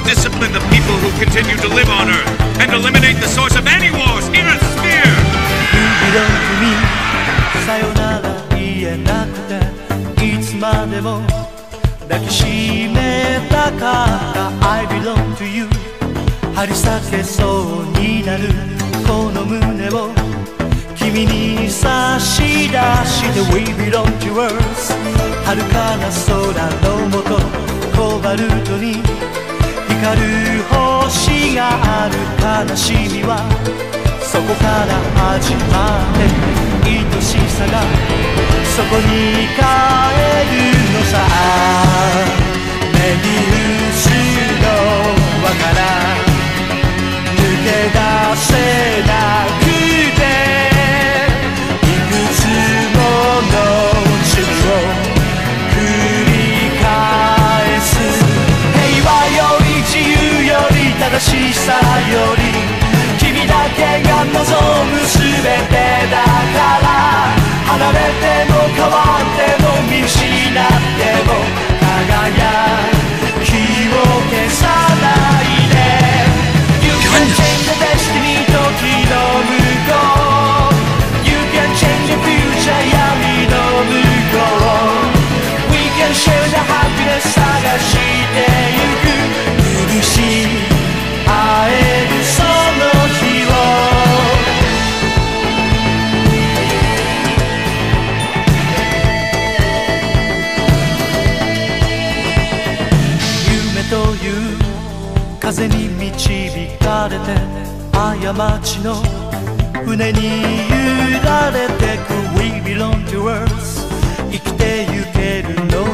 discipline the people who continue to live on Earth and eliminate the source of any wars, even fear. You belong to me さよなら言えなくていつまでも抱きしめたかった I belong to you 張り裂けそうになるこの胸を君に差し出して We belong to Earth 遥かな空の下コバルトに光る星がある悲しみはそこから始まって愛しさがそこに帰るのさメビウスの輪から抜け出せなくていくつもの罪を繰り返す平和より自由より正しさより君だけが望む全てだから離れても変わっても見失っても輝きを消さないで You can change the destiny 時の向こう You can change the future 闇の向こう We can share the happiness 探してゆく許し会えるその日を夢という風に導かれて過ちの船に揺られてく We belong to Earth 生きてゆけるの